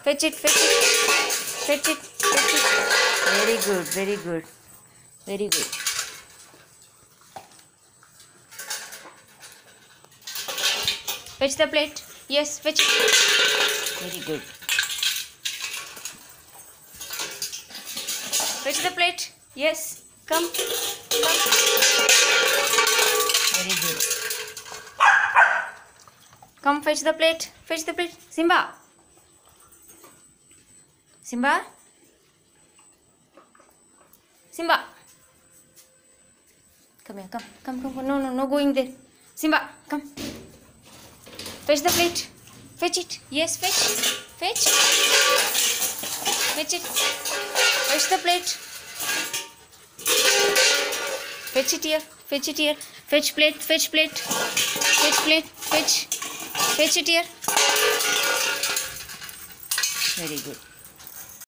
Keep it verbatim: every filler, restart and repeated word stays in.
Fetch it, fetch it, fetch it, fetch it. Very good, very good, very good. Fetch the plate. Yes, fetch it. Very good. Fetch the plate. Yes, come, come. Very good. Come, fetch the plate. Fetch the plate. Simba. Simba. Simba. Come here, come, come, come. No, no, no going there. Simba, come. Fetch the plate. Fetch it. Yes, fetch. Fetch. Fetch it. Fetch the plate. Fetch it here. Fetch it here. Fetch plate. Fetch plate. Fetch plate. Fetch. Fetch it here. Very good.